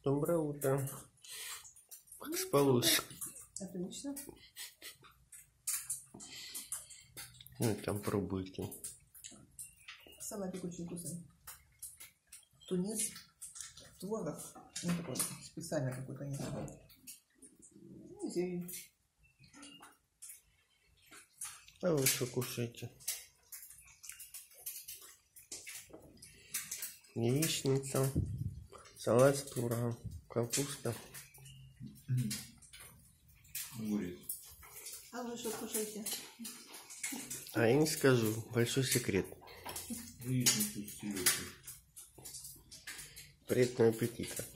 Доброе утро. Как спалось? Отлично. Ну, там пробуйте. Салатик очень вкусный. Тунец, творог. Ну, такой специальный какой-то не такой. Ну, зелень. А вы что кушаете? Яичница, салат с творогом, капуста. Огурец. А вы что кушаете? А я не скажу, большой секрет. Яичницу с селедкой. Приятного аппетита.